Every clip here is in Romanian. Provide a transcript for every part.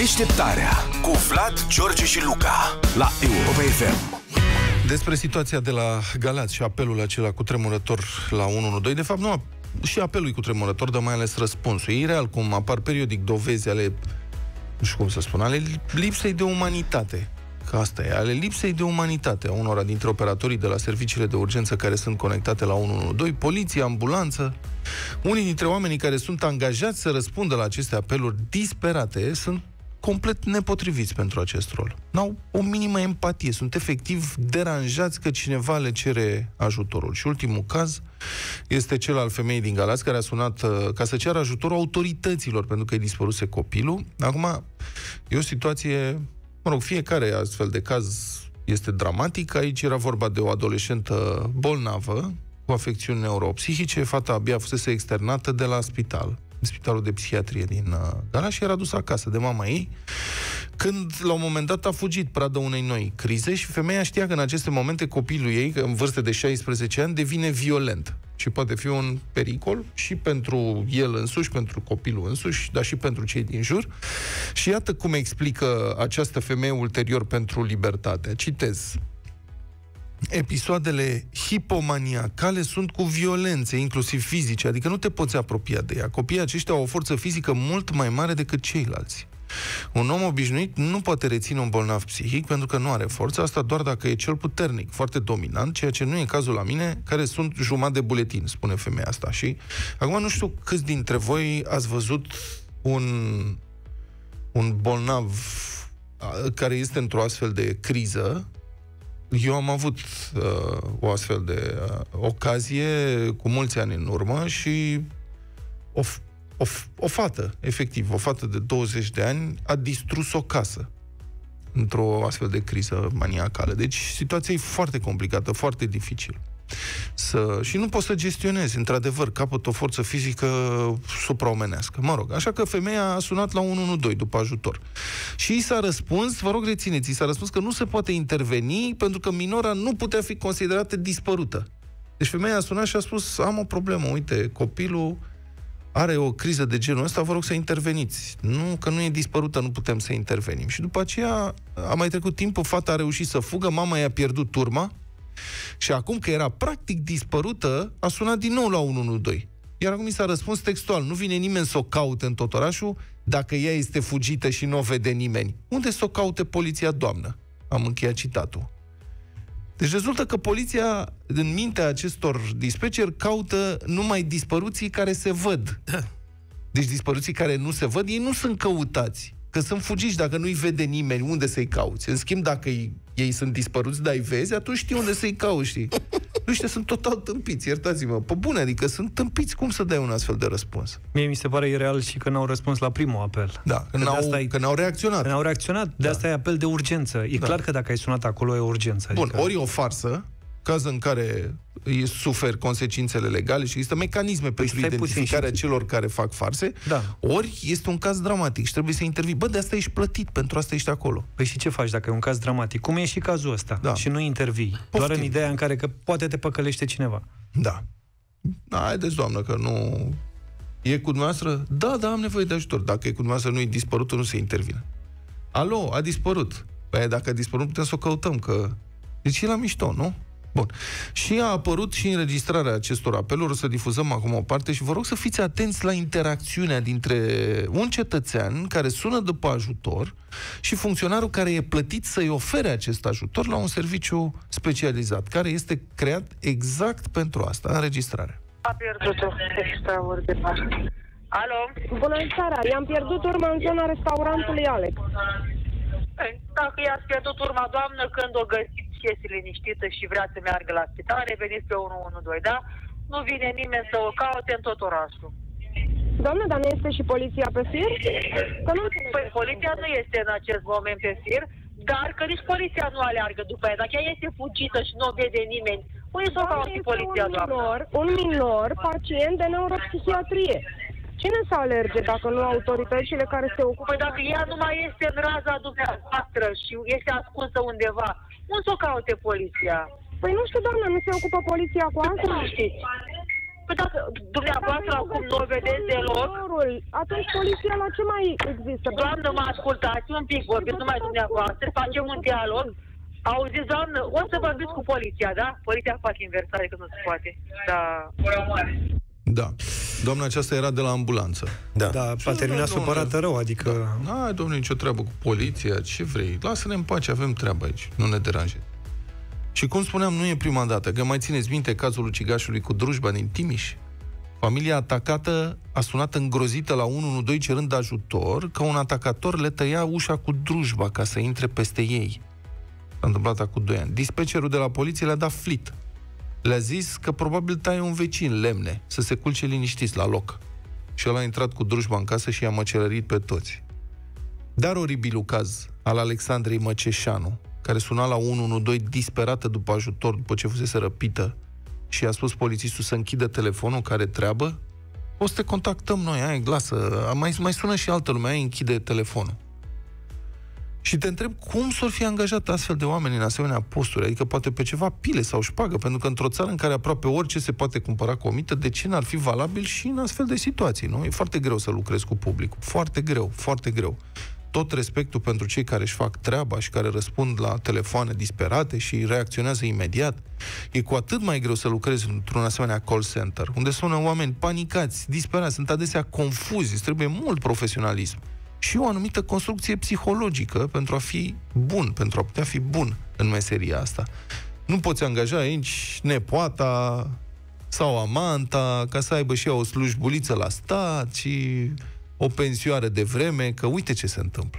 Deșteptarea cu Vlad, George și Luca la Europa FM. Despre situația de la Galați și apelul acela cutremurător la 112, de fapt nu și apelul cutremurător, dar mai ales răspunsul. E ireal cum apar periodic dovezi ale, nu știu cum să spun, ale lipsei de umanitate. Că asta e, ale lipsei de umanitate a unora dintre operatorii de la serviciile de urgență care sunt conectate la 112, poliție, ambulanță. Unii dintre oamenii care sunt angajați să răspundă la aceste apeluri disperate sunt complet nepotriviți pentru acest rol. N-au o minimă empatie, sunt efectiv deranjați că cineva le cere ajutorul. Și ultimul caz este cel al femeii din Galați care a sunat ca să ceară ajutorul autorităților pentru că îi dispăruse copilul. Acum, e o situație, mă rog, fiecare astfel de caz este dramatic. Aici era vorba de o adolescentă bolnavă cu afecțiuni neuropsihice. Fata abia fusese externată de la spital, spitalul de psihiatrie din Galați, și era dusă acasă de mama ei, când la un moment dat a fugit pradă unei noi crize și femeia știa că în aceste momente copilul ei, în vârstă de 16 ani, devine violent și poate fi un pericol și pentru el însuși, pentru copilul însuși, dar și pentru cei din jur. Și iată cum explică această femeie ulterior pentru Libertate. Citez: episoadele hipomaniacale sunt cu violențe, inclusiv fizice, adică nu te poți apropia de ea. Copiii aceștia au o forță fizică mult mai mare decât ceilalți. Un om obișnuit nu poate reține un bolnav psihic pentru că nu are forță, asta doar dacă e cel puternic, foarte dominant, ceea ce nu e cazul la mine, care sunt jumătate de buletin, spune femeia asta. Și acum nu știu câți dintre voi ați văzut un bolnav care este într-o astfel de criză. Eu am avut o astfel de ocazie cu mulți ani în urmă și o fată, efectiv, o fată de 20 de ani a distrus o casă într-o astfel de criză maniacală. Deci situația e foarte complicată, foarte dificil. Și nu poți să gestionezi, într-adevăr, capăt o forță fizică supraomenească. Mă rog, așa că femeia a sunat la 112 după ajutor. Și i s-a răspuns, vă rog rețineți, i s-a răspuns că nu se poate interveni pentru că minora nu putea fi considerată dispărută. Deci femeia a sunat și a spus: am o problemă, uite, copilul are o criză de genul ăsta, vă rog să interveniți. Nu, că nu e dispărută, nu putem să intervenim. Și după aceea a mai trecut timpul, fata a reușit să fugă, mama i-a pierdut urma. Și acum că era practic dispărută, a sunat din nou la 112. Iar acum mi s-a răspuns textual: nu vine nimeni să o caute în tot orașul dacă ea este fugită și nu o vede nimeni. Unde să o caute poliția, doamnă? Am încheiat citatul. Deci rezultă că poliția, în mintea acestor dispatcheri, caută numai dispăruții care se văd. Deci dispăruții care nu se văd, ei nu sunt căutați. Că sunt fugiți, dacă nu-i vede nimeni, unde să-i cauți? În schimb, dacă ei sunt dispăruți, dar îi vezi, atunci știi unde să-i cauți, știi? Ăștia sunt total tâmpiți, iertați-mă. Pe bune, adică sunt tâmpiți. Cum să dai un astfel de răspuns? Mie mi se pare ireal și că n-au răspuns la primul apel. Da, că n-au reacționat. N-au reacționat, de asta e apel de urgență. E clar că dacă ai sunat acolo, e urgență. Bun, ori e o farsă, caz în care suferi consecințele legale și există mecanisme pentru identificarea celor care fac farse, ori este un caz dramatic și trebuie să intervii. Bă, de asta ești plătit, pentru asta ești acolo. Păi și ce faci dacă e un caz dramatic? Cum e și cazul ăsta? Și nu intervii. Poftim. Doar în ideea în care că poate te păcălește cineva. Da. Haideți, doamnă, că nu... E cu dumneavoastră? Da, am nevoie de ajutor. Dacă e cu dumneavoastră, nu e dispărut, nu se intervine. Alo, a dispărut. Păi dacă a dispărut, putem să o căutăm, că... Deci e la mișto, nu? Bun. Și a apărut și înregistrarea acestor apeluri, o să difuzăm acum o parte și vă rog să fiți atenți la interacțiunea dintre un cetățean care sună după ajutor și funcționarul care e plătit să-i ofere acest ajutor la un serviciu specializat, care este creat exact pentru asta, înregistrarea. A pierdut-o extraordinar. Alo? Bună seara, i-am pierdut urma în zona restaurantului Alex. Dacă i-ați pierdut urma, doamnă, când o găsiți și este liniștită și vrea să meargă la spital, reveniți pe 112, da? Nu vine nimeni să o caute în tot orașul. Doamne, dar nu este și poliția pe fir? Că nu păi poliția nu este în acest moment pe fir, dar că nici poliția nu aleargă după ea. Dacă ea este fugită și nu o vede nimeni, unde să o caute poliția, doamnă? Un minor pacient de neuropsihiatrie. Cine să alerge dacă nu autoritățile care se ocupă? Păi dacă ea nu mai este în raza dumneavoastră și este ascunsă undeva, unde să o caute poliția? Păi nu știu, doamnă, nu se ocupă poliția cu asta? Nu știți. Păi dacă dumneavoastră acum nu o vedeți deloc... Atunci poliția la ce mai există? Doamnă, mă ascultați un pic, vorbiți numai dumneavoastră, facem un dialog. Auziți, doamnă, o să vorbiți cu poliția, da? Poliția face inversare că nu se poate. Da. Da. Doamna aceasta era de la ambulanță. Da, a terminat supărată rău, adică... Da, n-ai, domnule, nicio treabă cu poliția, ce vrei? Lasă-ne în pace, avem treabă aici, nu ne deranjezi. Și cum spuneam, nu e prima dată, că mai țineți minte cazul ucigașului cu drujba din Timiș? Familia atacată a sunat îngrozită la 112 cerând ajutor că un atacator le tăia ușa cu drujba ca să intre peste ei. S-a întâmplat acum 2 ani. Dispetcherul de la poliție le-a dat flit. Le-a zis că probabil taie un vecin lemne, să se culce liniștiți la loc. Și el a intrat cu drujba în casă și i-a măcelărit pe toți. Dar oribilul caz al Alexandrei Măceșanu, care suna la 112 disperată după ajutor, după ce fusese răpită, și a spus polițistul să închidă telefonul, care treabă, o să te contactăm noi, ai, lasă, mai sună și altă lume, ai, închide telefonul. Și te întreb cum s-or fi angajat astfel de oameni în asemenea posturi, adică poate pe ceva pile sau șpagă, pentru că într-o țară în care aproape orice se poate cumpăra cu o mită, de ce n-ar fi valabil și în astfel de situații, nu? E foarte greu să lucrezi cu publicul, foarte greu, foarte greu. Tot respectul pentru cei care își fac treaba și care răspund la telefoane disperate și reacționează imediat, e cu atât mai greu să lucrezi într-un asemenea call center, unde sună oameni panicați, disperați, sunt adesea confuzi, îți trebuie mult profesionalism și o anumită construcție psihologică pentru a fi bun, pentru a putea fi bun în meseria asta. Nu poți angaja aici nepoata sau amanta ca să aibă și ea o slujbuliță la stat și o pensioară de vreme, că uite ce se întâmplă.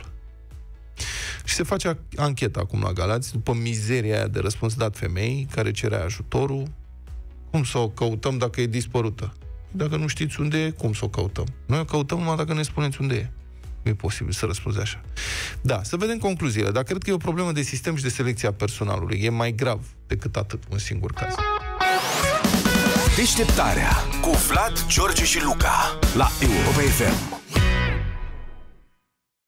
Și se face ancheta acum la Galați, după mizeria aia de răspuns dat femeii care cerea ajutorul. Cum să o căutăm dacă e dispărută? Dacă nu știți unde e, cum să o căutăm? Noi o căutăm numai dacă ne spuneți unde e. Nu e posibil să răspunzi așa. Da, să vedem concluziile. Dar cred că e o problemă de sistem și de selecție a personalului. E mai grav decât atât un singur caz. Deșteptarea cu Vlad, George și Luca la Europa FM.